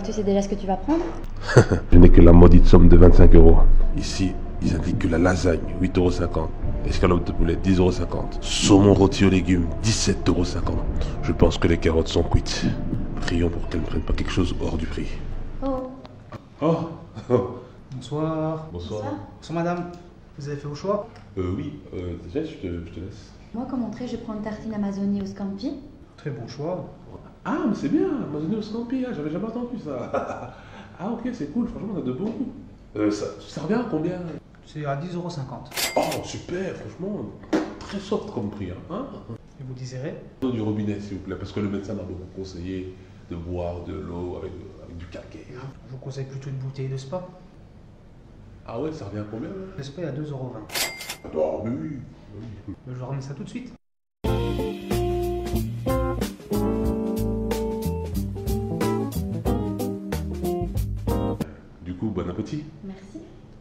tu sais déjà ce que tu vas prendre? Je n'ai que la maudite somme de 25 euros. Ici, ils indiquent que la lasagne, 8,50 €. Escalope de poulet, 10,50 €. Saumon rôti aux légumes, 17,50 €. Je pense que les carottes sont cuites. Prions pour qu'elles ne prennent pas quelque chose hors du prix. Oh. Oh. Bonsoir. Bonsoir. Bonsoir madame, vous avez fait vos choix? Oui, déjà, je te laisse. Moi, comme entrée, je prends une tartine Amazonie au scampi. Très bon choix. Ah, mais c'est bien, Amazonie au scampi, j'avais jamais entendu ça. Ah, ok, c'est cool, franchement, on a de bons goûts. Ça revient à combien? C'est à 10,50 €. Oh, super, franchement, très soft comme prix, hein. Et vous désirez? Du robinet, s'il vous plaît, parce que le médecin m'a beaucoup conseillé de boire de l'eau avec du calcaire. Je vous conseille plutôt une bouteille de spa. Ah ouais, ça revient à combien là? Le spa est à 2,20 €. Ah bah oui. Je vous ramène ça tout de suite. Du coup, bon appétit. Merci.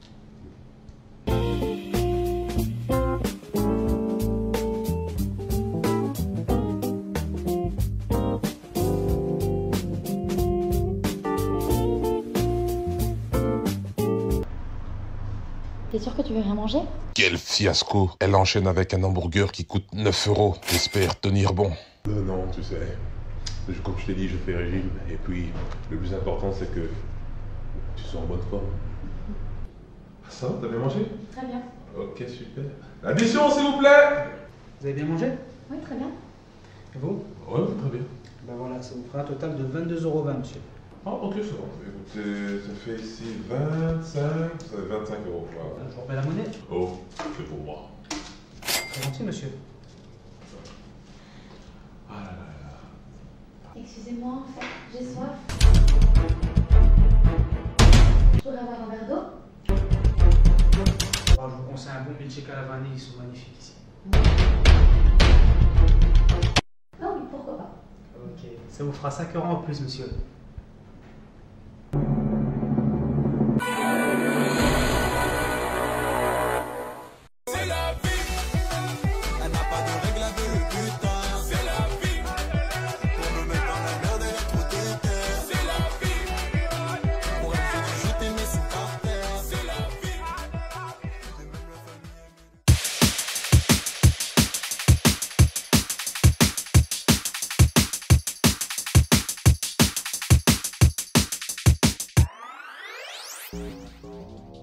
T'es sûr que tu veux rien manger? Quel fiasco! Elle enchaîne avec un hamburger qui coûte 9 €. J'espère tenir bon. Non, tu sais, comme je t'ai dit, je fais régime. Et puis, le plus important, c'est que tu sois en bonne forme. Ça va, t'as bien mangé? Très bien. Ok, super. Addition, s'il vous plaît! Vous avez bien mangé? Oui, très bien. Et vous? Ouais, très bien. Ben voilà, ça vous fera un total de 22,20 €, monsieur. Ah, ok, c'est bon. Écoutez, ça fait ici 25, ça fait 25 €. Voilà. Je vous remets la monnaie. Oh, c'est pour moi. Très gentil, monsieur. Ah là là là. Excusez-moi, en fait, j'ai soif. Je pourrais avoir un verre d'eau? Alors, je vous conseille un bon milkshake à la vanille, ils sont magnifiques ici. Ah oui, pourquoi pas. Ok, ça vous fera 5 € en plus, monsieur. C'est la vie, elle n'a pas de règle avec le putain. C'est la vie, pour me mettre dans la merde, elle est trop déterre. C'est la vie, pour elle faire jeter mes sous par terre. C'est la vie, et même la famille aime.